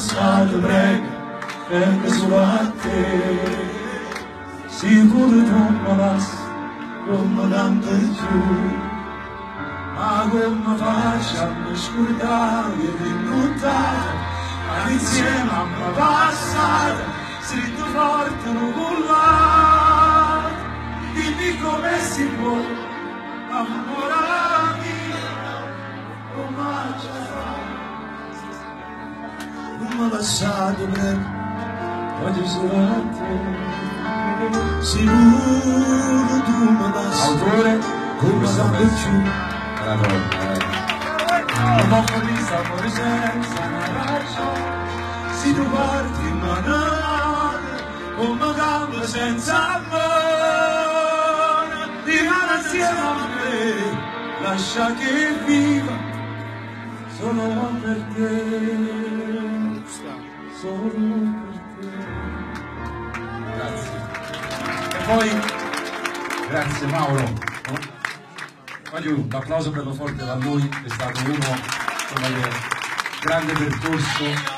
passato prega sempre solo a te. Sicuro tu mi passi come tanto più, ma come faccio a mi scordare che ti incontrare, ma insieme a me passare, stretto forte non cullato. Dimmi come si può innamorarmi, come ci fa, come passato prego, voglio solo a te. Sicuro tu mi passi Autore come sempre più, la donna, non posso di sapore senza una ragione. Se tu parti in manate, come gambe senza amore, rimane insieme a me, lascia che viva solo per te, solo per te. grazie. E poi, grazie Mauro. Voglio un applauso bello forte da lui, è stato uno, insomma, grande percorso.